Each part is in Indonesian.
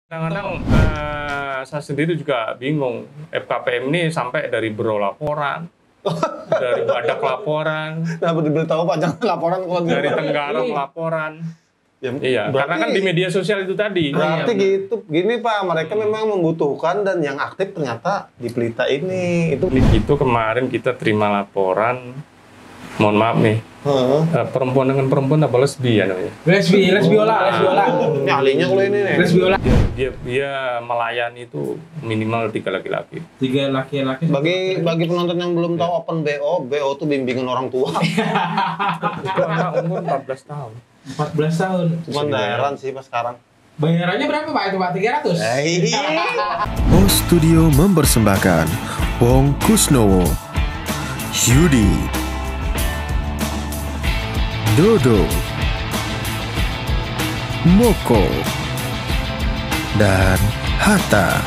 Kadang-kadang saya sendiri juga bingung, FKPM ini sampai dari Bro laporan, dari Badak laporan, nah, diberitahu Pak jangan laporan kalau dari Tenggarong laporan. Ya, Iya, karena kan di media sosial itu tadi. Berarti gitu, gini Pak, mereka memang membutuhkan dan yang aktif ternyata di Pelita ini. Itu kemarin kita terima laporan, mohon maaf nih, perempuan dengan perempuan apa lesbian namanya? Lesbiola. Ini ahlinya kalau ini nih. Lesbiola. Dia melayani itu minimal 3 laki-laki. 3 laki-laki. Bagi penonton yang belum tahu open BO itu bimbingan orang tua. Itu anak umur 14 tahun. 14 tahun. Cuman heran sih pas sekarang. Bayarannya berapa Pak itu Pak? 300? Pos Studio mempersembahkan Wong Kusnowo, Yudi, Dodo, Moko, dan Hatta.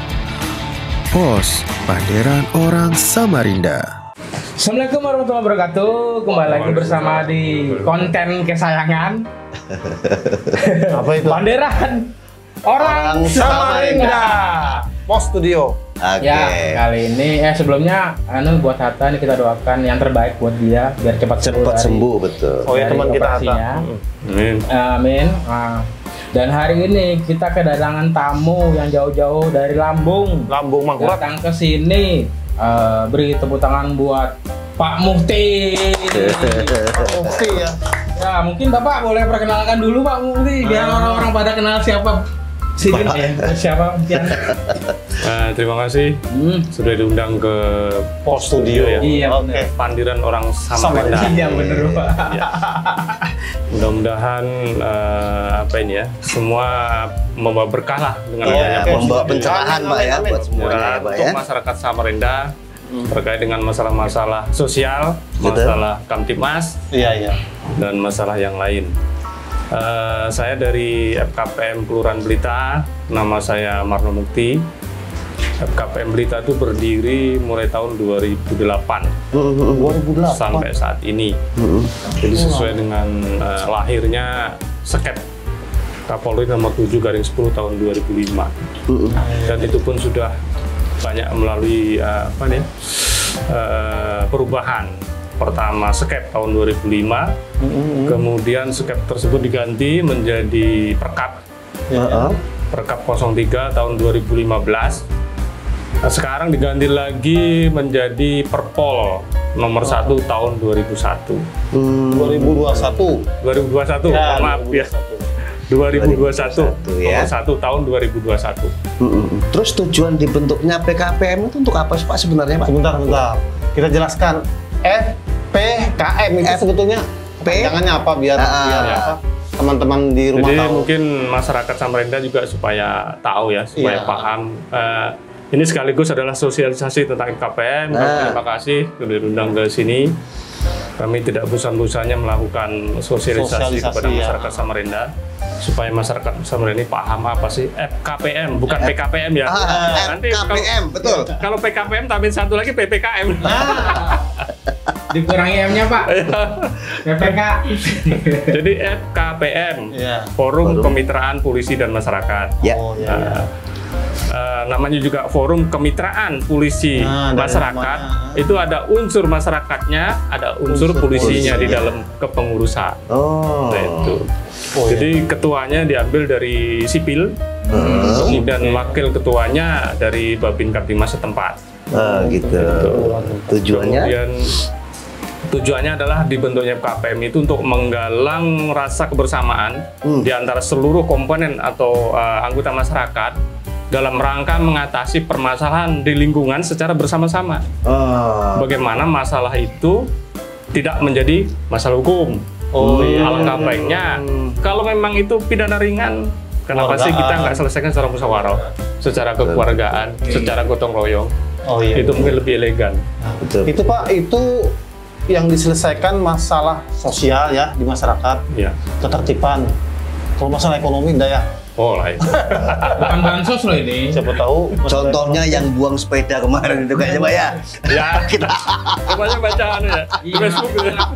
Pos Panderan Orang Samarinda. Assalamualaikum warahmatullahi wabarakatuh. Kembali lagi bersama di konten kesayangan. Apa itu? Panderan Orang Samarinda. Pos Studio. Oke. Ya, kali ini sebelumnya buat Hatta ini kita doakan yang terbaik buat dia biar cepat sembuh, betul. Oh ya, teman kita Hatta. Amin. Amin. Dan hari ini kita kedatangan tamu yang jauh-jauh dari Lambung. Lambung Mangkurat. Datang ke sini. Beri tepuk tangan buat Pak Muhti. Mufti ya. Ya, mungkin Bapak boleh perkenalkan dulu Pak Muhti biar orang-orang pada kenal siapa sini siapa mungkin. Terima kasih sudah diundang ke Pos Studio ya. Iya, Oke. Pandiran Orang Samarinda. Iya bener Pak. Ya. Mudah-mudahan apa ini ya, semua membawa berkah lah dengan adanya Pos Membawa Studio. pencerahan Pak ya buat semuanya ya Pak Untuk ya. masyarakat Samarinda terkait dengan masalah-masalah sosial, masalah Kamtibmas, Iya. dan masalah yang lain. Saya dari FKPM Kelurahan Pelita, nama saya Marno Mukti. FKPM Pelita itu berdiri mulai tahun 2008 sampai saat ini. Jadi sesuai dengan lahirnya Sekep Kapolri nomor 7/10 tahun 2005. Dan itu pun sudah banyak melalui perubahan. Pertama Sekep tahun 2005, kemudian Sekep tersebut diganti menjadi Perkap. Perkap 03 tahun 2015. Nah, sekarang diganti lagi menjadi Perpol nomor 1 tahun 2001. 2021. 2021, Ya, maaf ya. 2021 ya. nomor 1 tahun 2021. Terus tujuan dibentuknya PKPM itu untuk apa sih Pak sebenarnya Pak? Sebentar. Kita jelaskan. FPKM itu sebetulnya jangannya apa biar apa teman-teman di rumah Jadi tahu. mungkin masyarakat Samarinda juga supaya tahu ya, supaya Iya. paham. Ini sekaligus adalah sosialisasi tentang KPM. Terima kasih sudah diundang ke sini. Kami tidak bosan-bosannya melakukan sosialisasi kepada ya. masyarakat Samarinda supaya masyarakat Samarinda ini paham apa sih FKPM, bukan PKPM ya. Nanti FKPM, betul. Kalau PKPM tambahin satu lagi PPKM. Dikurangi M-nya Pak. PPK. Jadi FKPM, Iya. Forum Kemitraan Polisi dan Masyarakat. Ya. Oh ya. Namanya juga Forum Kemitraan Polisi Nah, dari Masyarakat. namanya. Itu ada unsur masyarakatnya, ada unsur polisinya di dalam kepengurusan. Oh. Nah, itu. Jadi ketuanya diambil dari sipil, kemudian wakil ketuanya dari Babin Kamtibmas setempat. Gitu. Tujuannya? Kemudian tujuannya adalah dibentuknya KPM itu untuk menggalang rasa kebersamaan di antara seluruh komponen atau anggota masyarakat dalam rangka mengatasi permasalahan di lingkungan secara bersama-sama. Bagaimana masalah itu tidak menjadi masalah hukum. Alangkah baiknya kalau memang itu pidana ringan, kenapa sih kita nggak selesaikan secara musyawarah, secara kekeluargaan, secara gotong royong? Oh iya. Itu mungkin lebih elegan. Betul. Itu Pak, itu yang diselesaikan masalah sosial ya di masyarakat, Ya. ketertiban. Kalau masalah ekonomi enggak ya? Oh lain. Bukan bansos loh ini. Siapa tahu Contohnya yang buang sepeda kemarin itu kayaknya Pak ya. Ya kita. Kemarin bacaan ya di Facebook.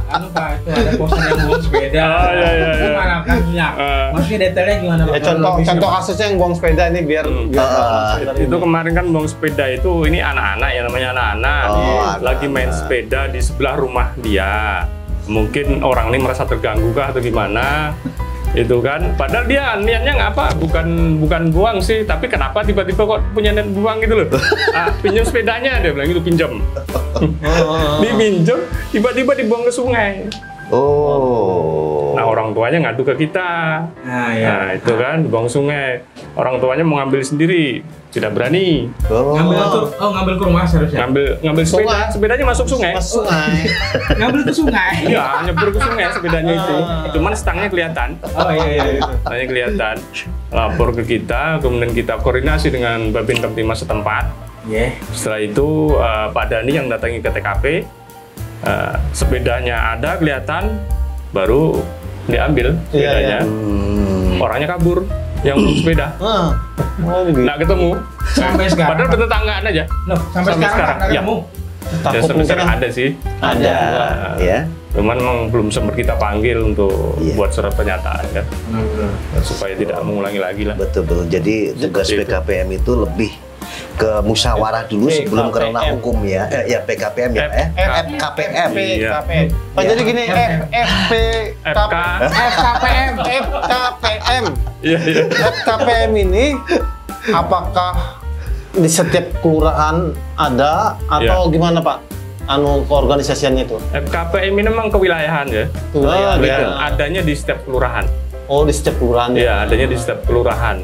Anu Pak, itu ada poster yang buang sepeda. Oh, iya. Gimana kasusnya? Maksudnya detailnya gimana Pak? Ya, contoh kasusnya yang buang sepeda ini biar Itu kemarin kan buang sepeda itu ini anak-anak ya, namanya anak-anak lagi main sepeda di sebelah rumah dia. Mungkin orang ini merasa terganggu kah atau gimana? Itu kan, padahal dia niatnya ngapa? Bukan buang sih, tapi kenapa tiba-tiba kok punya niat buang gitu loh? Pinjam sepedanya, dia bilang gitu, pinjam. Dipinjam, tiba-tiba dibuang ke sungai. Nah, orang tuanya ngadu ke kita. Nah, itu kan dibuang ke sungai. Orang tuanya mau ngambil sendiri, tidak berani. Ngambil ke rumah seharusnya. Ngambil sepedanya masuk sungai. Ngambil ke sungai. Iya, nyebur ke sungai sepedanya itu. Cuman stangnya kelihatan. Iya. Stangnya kelihatan. Lapor ke kita, kemudian kita koordinasi dengan Babin Kamtibmas setempat. Setelah itu Pak Dani yang datangi ke TKP. Sepedanya ada kelihatan, baru diambil sepedanya. Orangnya kabur, yang sepeda. Nggak ketemu. Sampai sekarang. Padahal bertetanggaan aja. Loh, sampai sekarang nggak ketemu. Ya, sampai sekarang ada sih. Ada, ya. Cuman memang belum sempat kita panggil untuk buat surat pernyataan kan. Supaya tidak mengulangi lagi lah. Betul. Jadi tugas PKPM itu lebih ke musyawarah dulu sebelum ke ranah hukum ya. Ya PKPM ya, FKPM. Jadi gini, FKPM ini apakah di setiap kelurahan ada atau gimana Pak? Keorganisasiannya itu? FKPM ini memang kewilayahan ya. Adanya di setiap kelurahan. Oh, di setiap kelurahan. Iya, adanya di setiap kelurahan.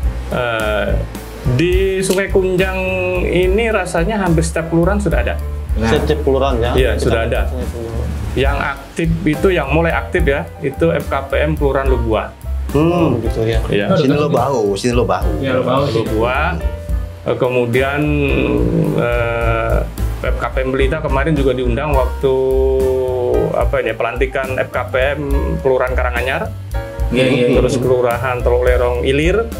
Di Sungai Kunjang ini rasanya hampir setiap kelurahan sudah ada. Setiap kelurahan ya? Iya, sudah ada. Yang aktif itu, yang mulai aktif ya, itu FKPM Kelurahan Lubua. Begitu ya. Iya. Sini lo bahu. Ya, Lubua. Kemudian FKPM Belita kemarin juga diundang waktu pelantikan FKPM Kelurahan Karanganyar. Terus Kelurahan Teluk Lerong Ilir.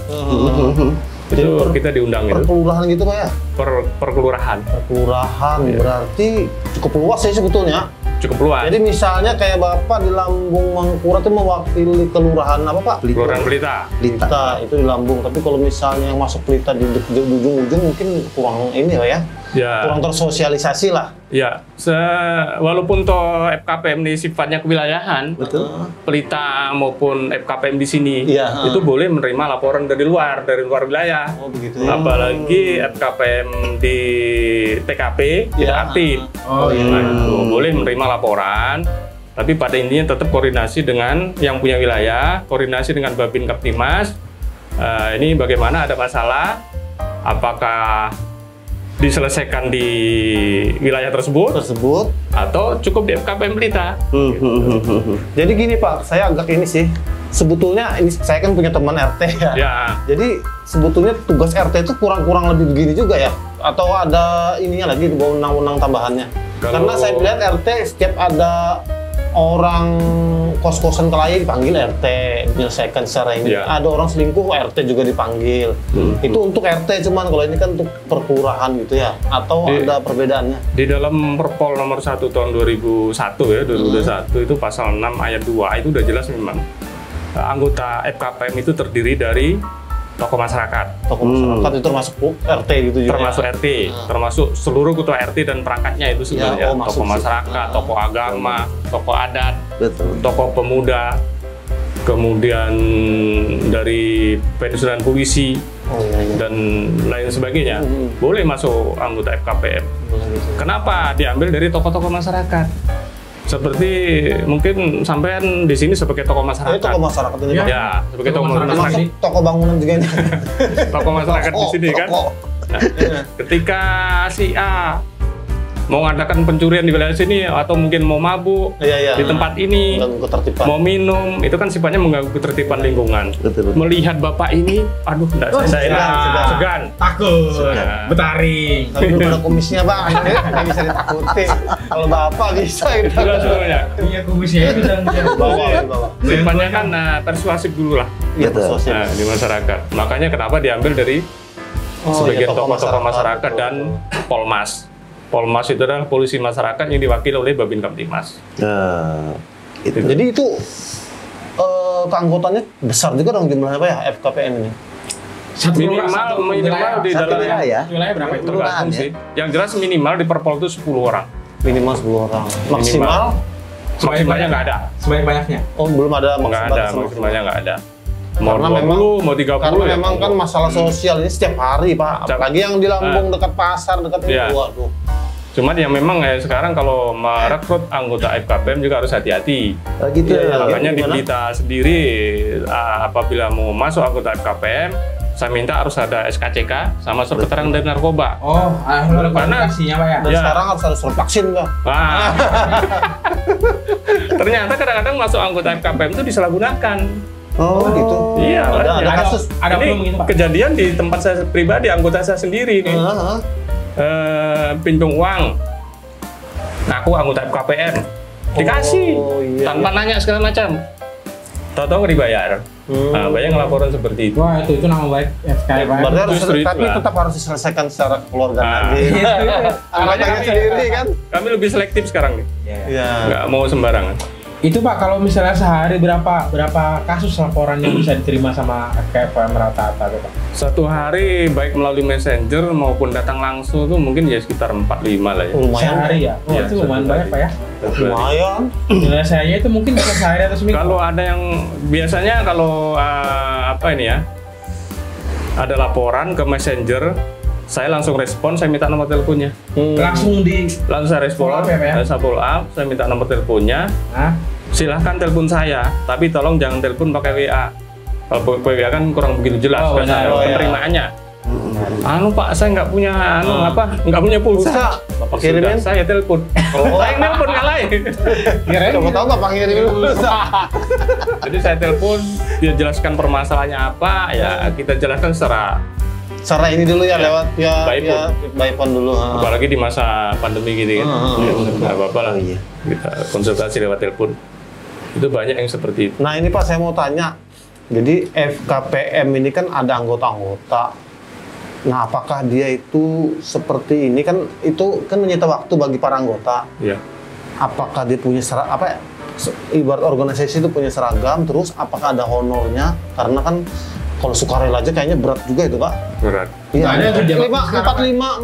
Itu kita diundang per kelurahan gitu Pak ya? Per kelurahan. Per kelurahan berarti cukup luas sih sebetulnya. Cukup luas. Jadi misalnya kayak Bapak di Lambung Mangkurat itu mewakili kelurahan apa Pak? Kelurahan Pelita. Pelita itu di Lambung. Tapi kalau misalnya yang masuk Pelita di ujung-ujung mungkin kurang ini lah ya. Kurang tersosialisasi lah. Ya, walaupun toh FKPM ini sifatnya kewilayahan, Pelita maupun FKPM di sini itu boleh menerima laporan dari luar wilayah. Oh begitu. Apalagi FKPM di TKP tidak aktif. Boleh menerima laporan, tapi pada intinya tetap koordinasi dengan yang punya wilayah, koordinasi dengan Babin Kamtibmas. Ini bagaimana ada masalah, apakah diselesaikan di wilayah tersebut atau cukup di FKPM Pelita. Jadi gini Pak, saya agak ini sih. Sebetulnya ini saya kan punya teman RT ya. Jadi sebetulnya tugas RT itu kurang lebih begini juga ya? Atau ada ininya lagi di bawah undang-undang tambahannya? Karena saya lihat RT setiap ada orang kos-kosan kelahi dipanggil RT, menyelesaikan secara ini. Ada orang selingkuh, RT juga dipanggil. Itu untuk RT, cuman kalau ini kan untuk perkelurahan gitu ya? Atau ada perbedaannya? Di dalam Perpol nomor 1 tahun 2001 ya, 2021 itu pasal 6 ayat 2 itu udah jelas memang anggota FKPM itu terdiri dari tokoh masyarakat. Tokoh masyarakat itu termasuk RT gitu juga. Termasuk RT, termasuk seluruh ketua RT dan perangkatnya itu sebenarnya. Tokoh masyarakat, tokoh agama, tokoh adat, tokoh pemuda, kemudian dari pensiunan polisi dan lain sebagainya. Boleh masuk anggota FKPM. Kenapa diambil dari tokoh-tokoh masyarakat? Seperti mungkin sampean di sini sebagai tokoh masyarakat. Tokoh masyarakat ini. Ya, sebagai tokoh masyarakat. Tokoh bangunan juga ini. Tokoh masyarakat di sini kan. Nah, ketika si A mau ngadakan pencurian di wilayah sini atau mungkin mau mabuk di tempat ini, mau minum, itu kan sifatnya mengganggu ketertiban lingkungan. Melihat bapak ini, aduh, segan, takut, bertaring. Tapi belum ada kumisnya Pak, nggak bisa ditakuti. Kalau bapak bisa itu. Sebenarnya. Iya kumisnya itu dan bawa. Sifatnya kan persuasif dulu lah di masyarakat. Makanya kenapa diambil dari sebagian tokoh-tokoh masyarakat dan Polmas. Polmas itu adalah polisi masyarakat yang diwakili oleh Babin Kamtibmas. Jadi itu keanggotaannya besar juga dong jumlahnya Pak ya FKPM ini. Minimal di dalam wilayah berapa itu? Tergantung sih. Yang jelas minimal di Perpol itu 10 orang. Minimal 10 orang. Maksimalnya nggak ada. Sebanyak-banyaknya. Oh, belum ada maksimalnya nggak ada. Mau karena 20, memang, mau 30 karena ya. memang kan masalah sosial ini setiap hari Pak. Apalagi yang di Lampung dekat pasar, dekat itu. Waduh. Cuman yang memang sekarang kalau merekrut anggota FKPM juga harus hati-hati. Gitu ya. Makanya di kita sendiri apabila mau masuk anggota FKPM, saya minta harus ada SKCK sama surat keterangan dari narkoba. Oh, karena Pak ya. Dan sekarang harus ada surat vaksin Pak. Ternyata kadang-kadang masuk anggota FKPM itu disalahgunakan. Oh gitu. Iya, ada kasus. Ada ini kejadian di tempat saya pribadi, anggota saya sendiri nih. Pinjam uang, ngaku anggota FKPM, dikasih tanpa nanya segala macam. Tahu-tahu nggak dibayar. Banyak laporan seperti itu. Wah, itu nama baik FKPM. Berarti harus, tapi tetap harus diselesaikan secara keluarga nanti. Anggotanya sendiri kan. Kami lebih selektif sekarang nih. Nggak mau sembarangan. Itu Pak, kalau misalnya sehari berapa kasus laporan yang bisa diterima sama FKPM rata-rata Pak? Satu hari baik melalui messenger maupun datang langsung tuh mungkin ya sekitar 4-5 lah ya. Lumayan sehari ya? Oh, itu lumayan banyak Pak ya? Lumayan. Biasanya itu mungkin bisa sehari atau seminggu? Kalau ada yang biasanya kalau ada laporan ke messenger, saya langsung respon, saya minta nomor teleponnya. Langsung saya respon, saya follow up, saya minta nomor teleponnya. Silahkan telepon saya, tapi tolong jangan telepon pakai WA. Kalau WA kan kurang begitu jelas penerimaannya. Pak, saya nggak punya nggak punya pulsa. Bapak kirimin saya telepon. Saya telepon nggak lain. Coba tahu Bapak kirimin pulsa. Jadi saya telepon, dia jelaskan permasalahannya apa, ya kita jelaskan secara ini dulu ya lewat by phone dulu. Apalagi di masa pandemi gini kan. Nggak apa-apa lah. Kita konsultasi lewat telepon. Itu banyak yang seperti itu. Nah ini Pak, saya mau tanya. Jadi FKPM ini kan ada anggota-anggota. Nah apakah dia itu seperti ini kan, itu kan menyita waktu bagi para anggota. Iya. Apakah dia punya ibarat organisasi itu punya seragam, terus apakah ada honornya? Karena kan kalau sukarela aja kayaknya berat juga itu Pak. Berat. Iya. 45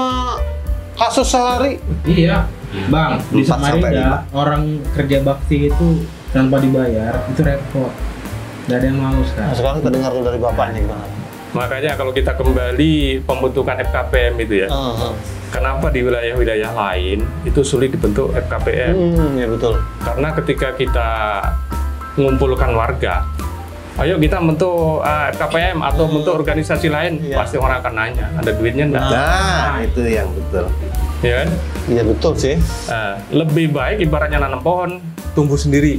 kasus sehari. Iya. Bang, di Samarinda orang kerja bakti itu tanpa dibayar itu repot. Gak ada yang mau sekarang. Nah, sekarang kita dengar dari bapaknya gimana? Makanya kalau kita kembali pembentukan FKPM itu ya, kenapa di wilayah-wilayah lain itu sulit dibentuk FKPM? Ya betul. Karena ketika kita mengumpulkan warga, ayo kita bentuk FKPM atau bentuk organisasi lain, pasti orang akan nanya, ada duitnya enggak? Nah, itu yang betul. Ya kan? Iya betul sih. Lebih baik ibaratnya nanam pohon, tumbuh sendiri,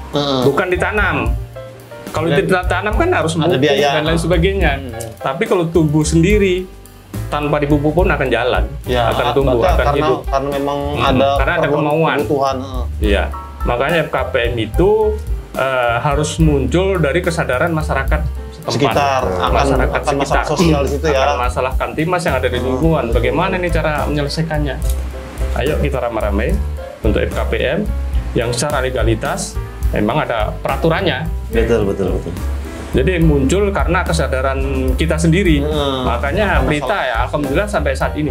bukan ditanam. Kalau ditanam kan harus ada biaya dan lain sebagainya. Tapi kalau tumbuh sendiri tanpa dipupuk pun akan jalan, akan tumbuh, akan hidup. Karena memang ada kemauan. Iya. Makanya FKPM itu harus muncul dari kesadaran masyarakat sekitar, akan masalah sosial di situ ya. Akan masalah Kamtibmas yang ada di lingkungan. Bagaimana nih cara menyelesaikannya? Ayo kita ramai-ramai untuk FKPM yang secara legalitas memang ada peraturannya. Betul. Jadi muncul karena kesadaran kita sendiri. Makanya berita ya, alhamdulillah sampai saat ini.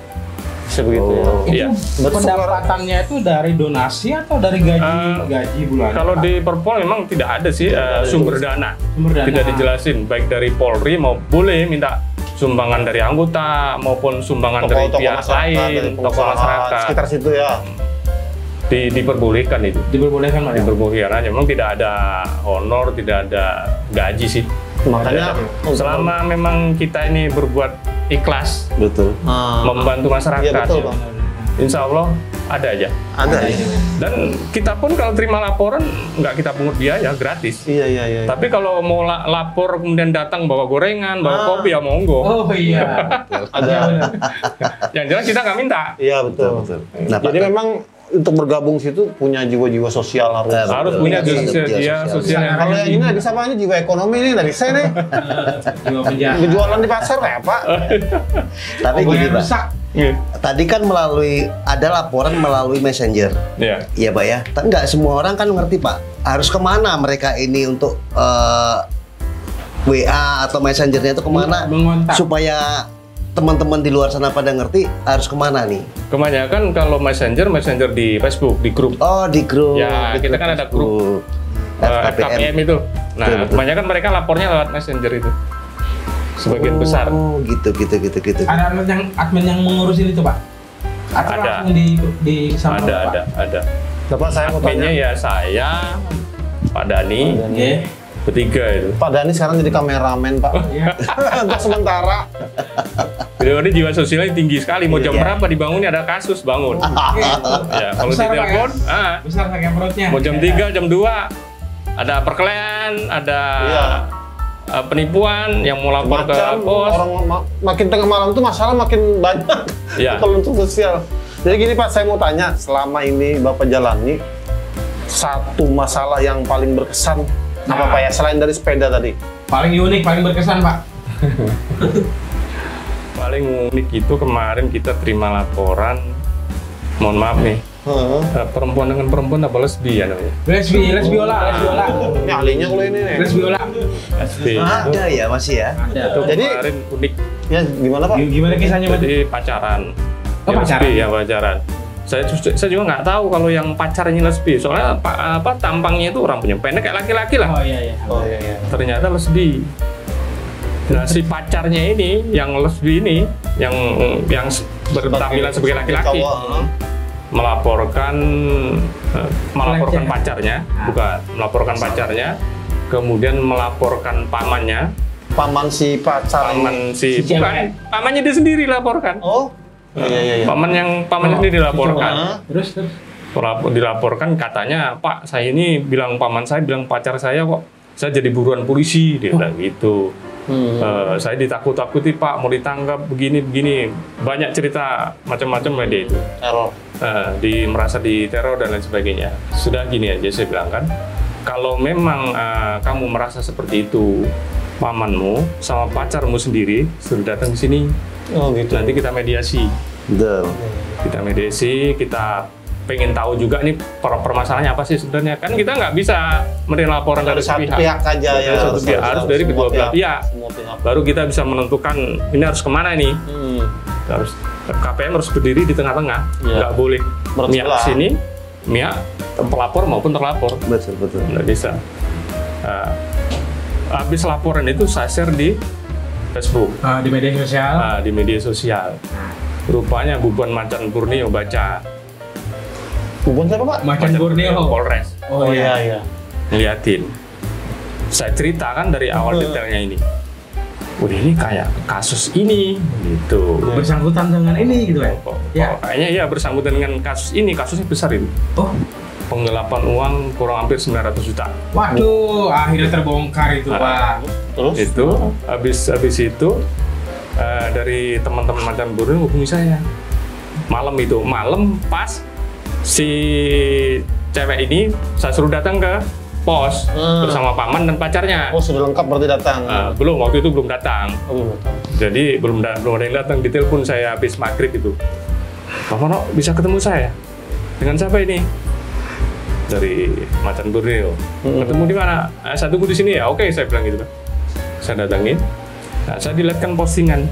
Sebegitu ya. Pendapatannya itu dari donasi atau dari gaji bulanan? Kalau di Perpol memang tidak ada sih sumber dana. Tidak dijelasin, baik dari Polri mau boleh minta sumbangan dari anggota maupun sumbangan dari pihak lain, tokoh masyarakat. Sekitar situ ya. Diperbolehkan itu. Diperbolehkan Pak. Diperbolehkan aja. Memang tidak ada honor, tidak ada gaji sih. Makanya selama memang kita ini berbuat ikhlas, membantu masyarakat. Iya, betul, Bang. Insya Allah ada aja. Ada. Dan kita pun kalau terima laporan nggak kita pungut biaya, gratis. Iya. Tapi kalau mau lapor kemudian datang bawa gorengan, bawa kopi ya monggo. Oh iya. Ada. Yang jelas kita nggak minta. Iya betul. Nah, jadi memang untuk bergabung situ punya jiwa-jiwa sosial harus punya jiwa sosial. Kalau yang ini lagi sama ini jiwa ekonomi ini dari saya nih. Jualan di pasar kayak apa? Tapi gini Pak. Tadi kan ada laporan melalui messenger. Iya. Iya Pak ya. Tapi nggak semua orang kan ngerti Pak. Harus kemana mereka ini untuk WA atau messengernya itu kemana? Mengontak. Supaya teman-teman di luar sana pada ngerti harus kemana nih? Kebanyakan kalau messenger di Facebook, di grup. Oh di grup. Ya, di kita kan ada grup KPM itu. Nah, Betul. kebanyakan mereka lapornya lewat messenger itu. Sebagian besar. Oh gitu. Ada admin yang mengurusin itu Pak? Atau Ada. langsung di sama Pak? Ada. Bapak saya mau Adminnya tanya. ya saya, Pak Dani, Oke. bertiga itu. Pak Dani sekarang jadi kameramen Pak. Iya. Untuk sementara. Beliau ini jiwa sosialnya tinggi sekali. Mau jam Iya. berapa dibangunnya ada kasus bangun. Ya, kalau Besar, Pak, ditelepon, Besar pakai perutnya. mau jam 3, jam 2 ada perkelahian, ada Iya. penipuan yang mau lapor ke Macam pos. orang makin tengah malam tuh masalah makin banyak. Iya. Kalau untuk sosial. Jadi gini Pak, saya mau tanya, selama ini Bapak jalani satu masalah yang paling berkesan apa Pak ya, selain dari sepeda tadi? Paling unik, paling berkesan Pak. Paling unik itu kemarin kita terima laporan, mohon maaf nih, perempuan dengan perempuan apa lesbian namanya? Lesbiola. Ini ahlinya kalau ini nih. Lesbiola. Lesbi. Ada ya masih ya. Ada. Itu Jadi- kemarin unik. Ya gimana Pak? Gimana kisahnya Pak? Jadi pacaran. Oh, Ya, pacaran? lesbi, ya pacaran. Saya juga nggak tahu kalau yang pacarnya lesbi. Soalnya tampangnya itu orang punya pendek kayak laki-laki lah. Oh iya. Oh iya iya. Ternyata lesbi. Nah si pacarnya ini, yang lesbi ini, yang bertampilan sebagai laki-laki, Cowok. melaporkan Pelecehan. pacarnya, bukan melaporkan pacarnya, kemudian melaporkan pamannya, Paman si pacar. paman Si bukan cewek. pamannya dia sendiri laporkan. Oh. Iya. Pamannya sendiri dilaporkan. Terus. Dilaporkan katanya, Pak, saya ini bilang paman saya bilang pacar saya kok saya jadi buruan polisi, dia bilang gitu. Saya ditakut-takuti Pak, mau ditangkap begini banyak cerita macam-macam dia itu. Error. Merasa diteror dan lain sebagainya. Sudah gini aja saya bilang kan, kalau memang kamu merasa seperti itu, pamanmu sama pacarmu sendiri sudah datang ke sini. Oh gitu. Nanti kita mediasi. Betul. Kita mediasi, kita pengen tahu juga nih permasalahannya apa sih sebenarnya. Kan kita nggak bisa menerima laporan dari Satu pihak. pihak saja ya. Satu pihak, harus dari Semua kedua belah pihak. Semua pihak. Baru kita bisa menentukan ini harus kemana nih. Harus KPM harus berdiri di tengah-tengah, Iya. nggak boleh Bersebelah. pihak sini, pihak pelapor maupun terlapor, Betul. nggak bisa. Habis laporan itu saya share di Facebook, Di media sosial. di media sosial. Rupanya Buban Macan Borneo baca, Bubun siapa Pak? Macan Borneo. Polres Oh iya. ngeliatin. Saya ceritakan dari awal detailnya ini. Udah ini kayak kasus ini gitu. Bersangkutan dengan ini gitu ya. Ya. Kayaknya ya bersangkutan dengan kasus ini, kasusnya besar itu. Oh. Penggelapan uang kurang hampir 900 juta. Waduh, akhirnya terbongkar itu Pak. Terus? Itu habis itu dari teman-teman Macan Borneo hubungi saya. Malam pas si cewek ini saya suruh datang ke pos bersama paman dan pacarnya. Oh sudah lengkap berarti datang. Belum, waktu itu belum datang. Oh, belum datang. Jadi belum ada yang datang. Ditelepon saya habis maghrib itu. Pak Mono bisa ketemu saya? Dengan siapa ini? Dari Macan Borneo. Ketemu di mana? Saya tunggu di sini ya. Oke, saya bilang gitu kan. Saya datangin. Nah, saya dilihatkan postingan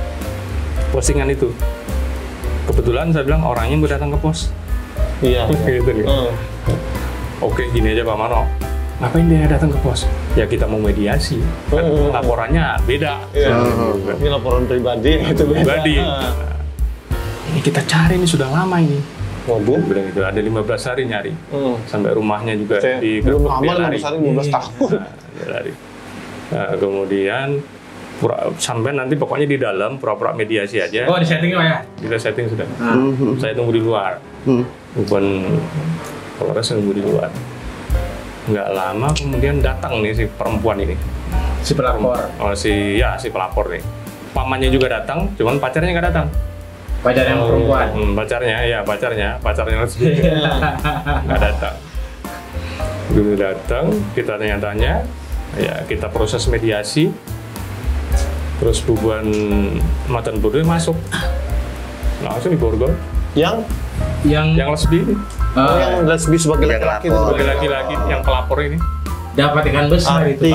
itu. Kebetulan saya bilang orangnya mau datang ke pos. Iya. Gitu nih. Oke, gini aja Pak Mano. Ngapain dia datang ke pos? Ya kita mau mediasi. Kan laporannya beda. Iya. Ini laporan pribadi itu beda. Pribadi. Ini kita cari ini sudah lama ini. Waduh. Bilang gitu, ada 15 hari nyari. Sampai rumahnya juga Saya di belum gerbek, lama dia lari. 15 tahun. Dia lari. Nah, kemudian sampai nanti pokoknya di dalam pura-pura mediasi aja. Oh, di setting Pak ya? Kita setting sudah. Saya tunggu di luar. Bukan Polres nunggu di luar. Nggak lama kemudian datang nih si perempuan ini. Si pelapor. Oh si pelapor nih. Pamannya juga datang, cuman pacarnya nggak datang. Pacar yang perempuan. Pacarnya lesbi. Nggak datang. Begitu datang, kita tanya-tanya, ya kita proses mediasi. Terus Buban Macan Borneo masuk Langsung di borgol. Yang lesbi. Yang lesbi sebagai laki-laki. Sebagai laki-laki yang pelapor ini. Dapat ikan besar itu.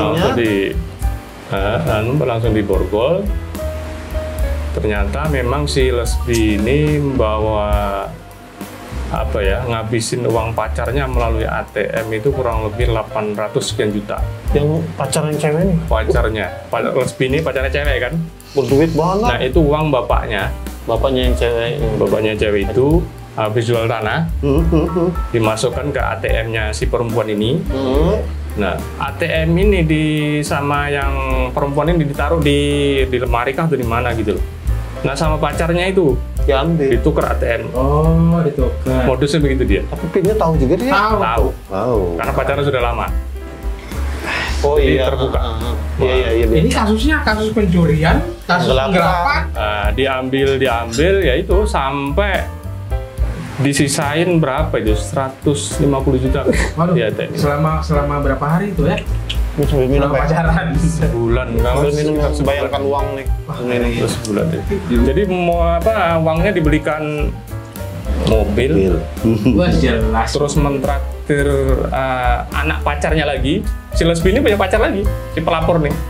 Langsung di borgol. Ternyata memang si lesbi ini membawa ngabisin uang pacarnya melalui ATM itu kurang lebih 800 sekian juta. Yang pacarnya cewek nih? Pacarnya, lesbi ini pacarnya cewek kan? Berduit banget. Nah itu uang bapaknya. Bapaknya yang cewek. Bapaknya cewek itu habis jual tanah, dimasukkan ke ATM-nya si perempuan ini. Nah ATM ini sama yang perempuan ini ditaruh di lemari kah atau di mana gitu loh. Nah sama pacarnya itu diambil, ditukar ATM. Oh, ditukar. Modusnya begitu dia. Tapi pinnya tahu juga dia. Tahu. Karena pacarnya sudah lama. Oh iya. Terbuka. Iya. Ini kasusnya kasus pencurian, kasus penggelapan. Diambil ya itu sampai disisain berapa itu? 150 juta. Waduh. Selama berapa hari itu ya? Sambil minum pacaran sebulan sambil minum sebayangkan uang nih sebulan deh. Jadi mau uangnya dibelikan mobil. Wah jelas. Terus mentraktir anak pacarnya lagi. Si lesbi ini punya pacar lagi, si pelapor nih.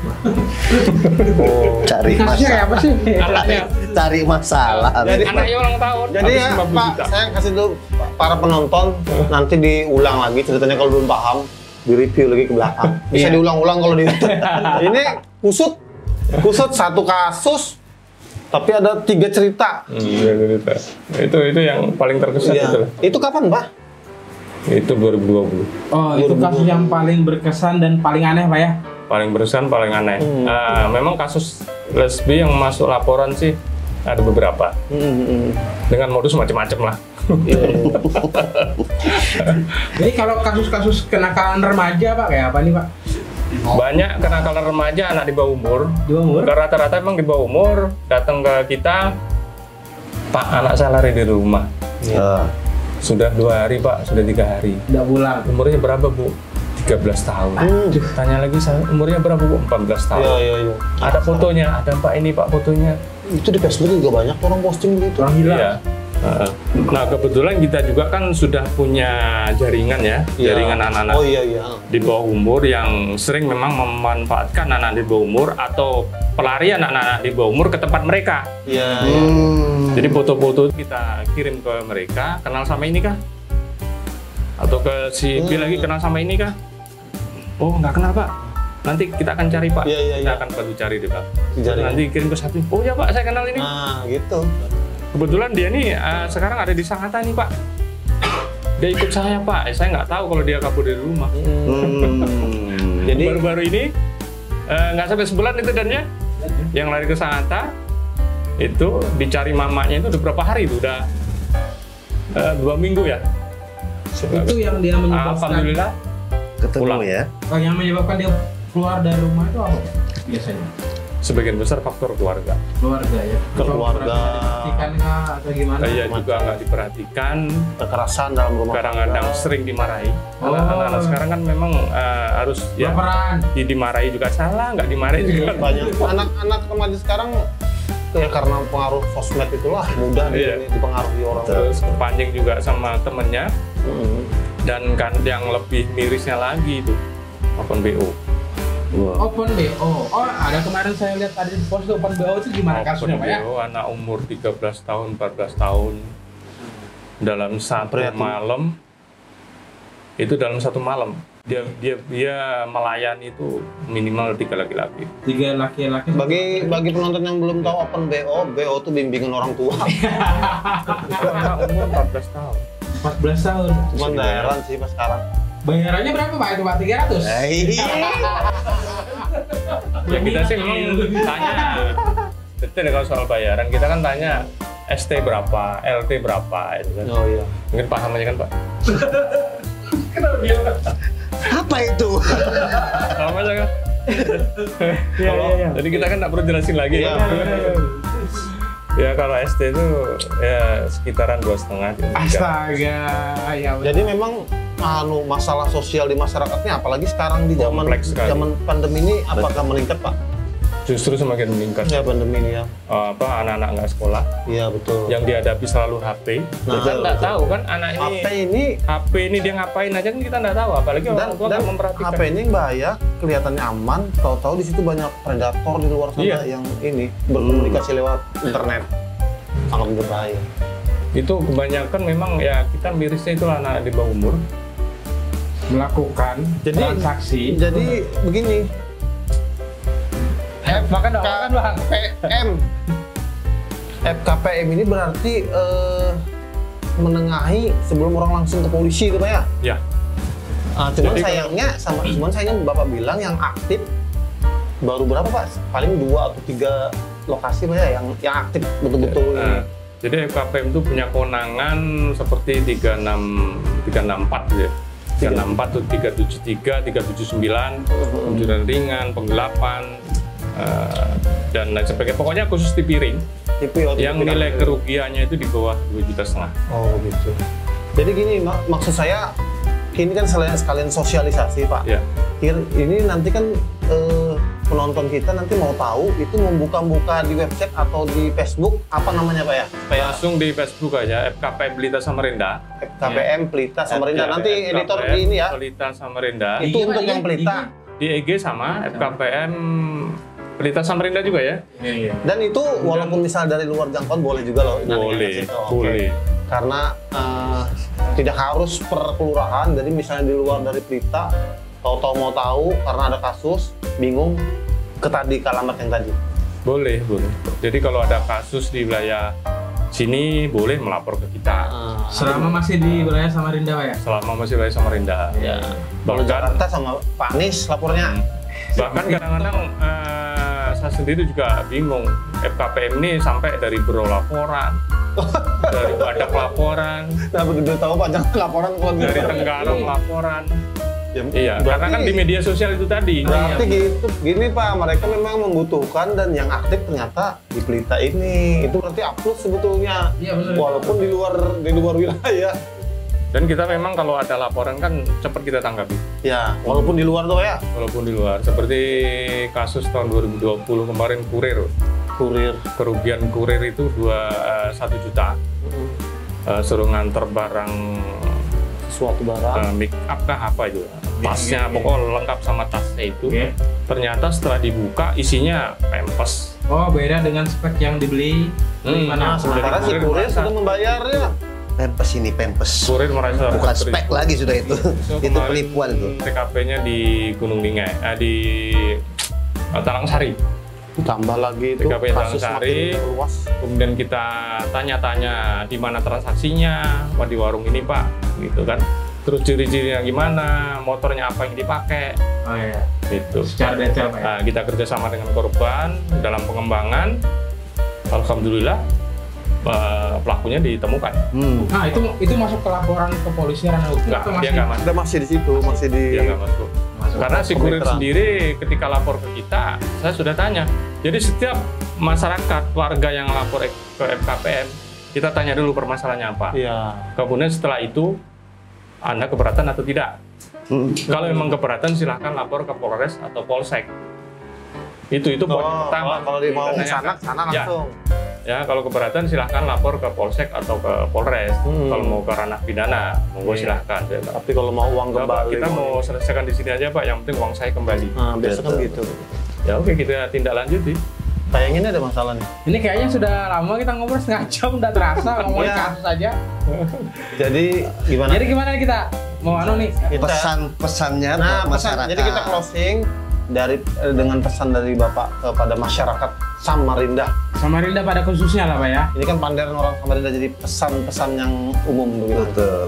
Cari masalah. Apa sih? Cari masalah. Jadi anaknya ulang tahun. Jadi ya Pak, saya kasih dulu para penonton nanti diulang lagi ceritanya kalau belum paham. Di-review lagi ke belakang. Bisa diulang-ulang kalau di ini kusut satu kasus tapi ada 3 cerita. Cerita. Itu yang paling terkesan itu. Itu kapan, Pak? Itu 2020. Oh, itu kasus yang paling berkesan dan paling aneh, Pak ya? Paling berkesan, paling aneh. Memang kasus lesbi yang masuk laporan sih ada beberapa. Dengan modus macam-macam lah. Jadi kalau kasus-kasus kenakalan remaja Pak kayak apa nih Pak? Banyak kenakalan remaja anak di bawah umur. Di bawah umur? Rata-rata emang di bawah umur datang ke kita, Pak anak saya lari dari rumah. Sudah 2 hari Pak, sudah 3 hari. Tidak pulang. Umurnya berapa Bu? 13 tahun. Tanya lagi saya umurnya berapa Bu? 14 tahun. Iya. Ada fotonya, ada Pak ini Pak fotonya. Itu di Facebook juga banyak orang posting begitu. Orang hilang. Iya. Nah kebetulan kita juga kan sudah punya jaringan ya, jaringan anak-anak di bawah umur yang sering memang memanfaatkan anak di bawah umur atau pelarian anak-anak di bawah umur ke tempat mereka. Jadi foto-foto kita kirim ke mereka, kenal sama ini kah? Atau ke si B lagi kenal sama ini kah? Oh nggak kenal Pak, nanti kita akan cari Pak. Kita akan bantu cari deh Pak. Nanti kirim ke satu. Oh ya Pak, saya kenal ini. Nah gitu. Kebetulan dia nih sekarang ada di Sangatta nih Pak. Dia ikut saya Pak. Saya nggak tahu kalau dia kabur dari rumah. Jadi baru-baru ini nggak sampai sebulan itu dannya yang lari ke Sangatta itu dicari mamanya itu udah berapa hari itu udah 2 minggu ya. Itu yang dia menyebabkan. Alhamdulillah ketemu pulang. Ya. Yang menyebabkan dia keluar dari rumah itu apa biasanya? Sebagian besar faktor keluarga. Keluarga ya. Keluarga. Diperhatikan kah atau gimana? Iya juga nggak diperhatikan. Kekerasan dalam rumah. Kadang-kadang sering dimarahi. Anak-anak sekarang kan memang harus dimarahi juga salah, nggak dimarahi juga banyak. Anak-anak remaja sekarang ya karena pengaruh sosmed itulah mudah dipengaruhi orang. Terus kepancing juga sama temennya. Dan kan yang lebih mirisnya lagi itu Open BO. Open BO. Oh, ada kemarin saya lihat tadi di post Open BO itu gimana kasusnya Pak ya? Open BO anak umur 13 tahun, 14 tahun dalam satu malam. Itu dalam satu malam dia melayani itu minimal 3 laki-laki. 3 laki-laki. Bagi penonton yang belum tahu Open BO itu bimbingan orang tua. Itu anak umur 14 tahun. 14 tahun. Cuman heran sih pas sekarang. Bayarannya berapa Pak itu Pak? 300? Ya kita sih memang tanya detail kalau soal bayaran. Kita kan tanya ST berapa, LT berapa itu kan. Oh iya. Mungkin paham aja kan Pak? Kenapa dia? Apa itu? Paham aja kan? Iya. Jadi kita kan nggak perlu jelasin lagi. Ya kalau ST itu ya sekitaran 2,5. Astaga. Ya, jadi memang masalah sosial di masyarakatnya apalagi sekarang di zaman pandemi ini apakah meningkat Pak? Justru semakin meningkat. Ya pandemi ini ya. Anak-anak nggak sekolah. Iya betul. Yang dihadapi selalu HP. Kita nggak tahu kan anak ini. HP ini dia ngapain aja kan kita nggak tahu. Apalagi orang tua nggak memperhatikan. HP ini yang bahaya, kelihatannya aman. Tahu-tahu di situ banyak predator di luar sana yang ini berkomunikasi lewat internet. Sangat berbahaya. Itu kebanyakan memang ya kita mirisnya itulah anak di bawah umur melakukan transaksi. Jadi begini. FKPM ini berarti menengahi sebelum orang langsung ke polisi itu Pak ya? Ya. Cuman sayangnya Bapak bilang yang aktif baru berapa Pak? Paling 2 atau 3 lokasi Pak ya yang aktif betul-betul ini. Jadi FKPM itu punya kewenangan seperti 364 gitu ya. 364 tuh 373, 379, pencurian ringan, penggelapan, dan lain sebagainya. Pokoknya khusus TV ring yang nilai kerugiannya itu di bawah 2,5 juta. Oh gitu. Jadi gini maksud saya, ini kan sekalian sosialisasi Pak. Ya. Ini nanti kan penonton kita nanti mau tahu itu membuka-buka di website atau di Facebook apa namanya Pak ya? Langsung di Facebook aja FKPM Pelita Samarinda. FKPM Pelita Samarinda. Nanti editor di ini ya. Pelita Samarinda. Itu untuk yang Pelita. Di IG sama FKPM Pelita Samarinda juga ya. Iya. Dan itu walaupun misal dari luar jangkauan boleh juga loh. Boleh. Karena tidak harus per kelurahan. Jadi misalnya di luar dari Pelita, tahu-tahu mau tahu karena ada kasus, bingung ke alamat yang tadi. Boleh. Jadi kalau ada kasus di wilayah sini boleh melapor ke kita. Selama masih di wilayah Samarinda Pak ya? Selama masih wilayah Samarinda. Ya. Kalau Jakarta sama Pak Anies lapornya. Bahkan kadang-kadang saya sendiri juga bingung. FKPM ini sampai dari Bro laporan, dari Badak laporan, udah tahu panjang laporan dari Tenggarong laporan. Iya, karena kan di media sosial itu tadi. Berarti gitu, gini Pak, mereka memang membutuhkan dan yang aktif ternyata di Pelita ini. Itu berarti upload sebetulnya, walaupun di luar wilayah. Dan kita memang kalau ada laporan kan cepat kita tanggapi. Ya, walaupun di luar tuh ya. Walaupun di luar, seperti kasus tahun 2020 kemarin kurir. Kerugian kurir itu 1 juta. Suruh nganter barang suatu barang, make up kah apa itu, tasnya pokoknya lengkap sama tasnya itu. Ternyata setelah dibuka isinya pempes. Oh beda dengan spek yang dibeli. Sementara si kurir sudah membayarnya. Pempes. Kurir merasa bukan spek lagi sudah itu. Itu penipuan itu. TKP-nya di Gunung Lingga, di Talang Sari. Tambah lagi itu TKP Talang Sari. Kemudian kita tanya-tanya di mana transaksinya, di warung ini Pak, gitu kan. Terus ciri-cirinya gimana, motornya apa yang dipakai. Oh iya. Itu. Secara detail Pak. Nah, kita kerjasama dengan korban dalam pengembangan. Alhamdulillah pelakunya ditemukan. Nah itu masuk ke laporan ke polisi ranah hukum? Dia nggak masuk. Kita masih di situ, Dia nggak masuk. Karena si kurir sendiri ketika lapor ke kita, saya sudah tanya. Jadi setiap masyarakat, warga yang lapor ke FKPM, kita tanya dulu permasalahannya apa. Iya. Kemudian setelah itu, Anda keberatan atau tidak? Kalau memang keberatan, silahkan lapor ke Polres atau Polsek. Itu poin pertama. Kalau mau sana langsung. Ya, kalau keberatan silahkan lapor ke Polsek atau ke Polres. Kalau mau ke ranah pidana, monggo silahkan. Tapi kalau mau uang kembali, kita mau selesaikan di sini aja Pak. Yang penting uang saya kembali. Biasa kan gitu. Ya oke, kita tindak lanjuti. Kayaknya ada masalah nih. Ini kayaknya sudah lama kita ngobrol, setengah jam udah terasa ngomongin kasus aja. Jadi gimana kita mau nih? Pesan-pesannya buat masyarakat. Jadi kita closing dengan pesan dari Bapak kepada masyarakat Samarinda pada khususnya lah Pak ya. Ini kan panderan orang Samarinda, jadi pesan-pesan yang umum begitu. Betul.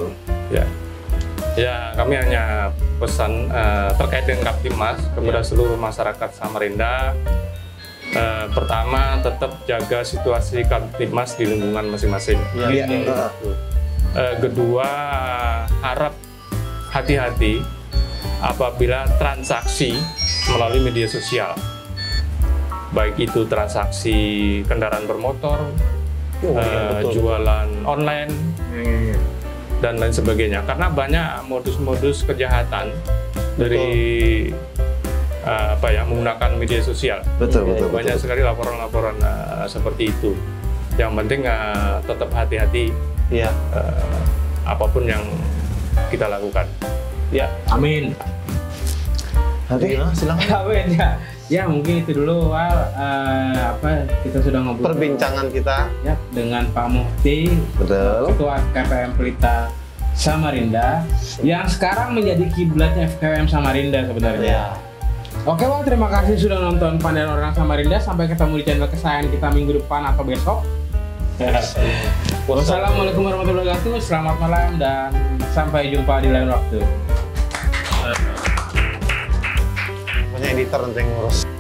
Ya, kami hanya pesan terkait dengan Kaptimas kepada seluruh masyarakat Samarinda. Pertama, tetap jaga situasi Kaptimas di lingkungan masing-masing. Kedua, harap hati-hati apabila transaksi melalui media sosial. Baik itu transaksi kendaraan bermotor, jualan online, dan lain sebagainya. Karena banyak modus-modus kejahatan dari menggunakan media sosial. Betul. Banyak sekali laporan-laporan seperti itu. Yang penting tetap hati-hati. Iya. Apapun yang kita lakukan. Ya. Amin. Oke, silakan. Amin ya. Ya mungkin itu dulu kita sudah ngobrol perbincangan kita ya dengan Pak Muhti, Ketua FKPM Pelita Samarinda yang sekarang menjadi kiblatnya FKPM Samarinda sebenarnya. Ya. Oke Bang, terima kasih sudah nonton Pandangan Orang Samarinda. Sampai ketemu di channel kesayangan kita minggu depan atau besok. Wassalamualaikum warahmatullahi wabarakatuh. Selamat malam dan sampai jumpa di lain waktu. Banyak editor nanti yang ngurus.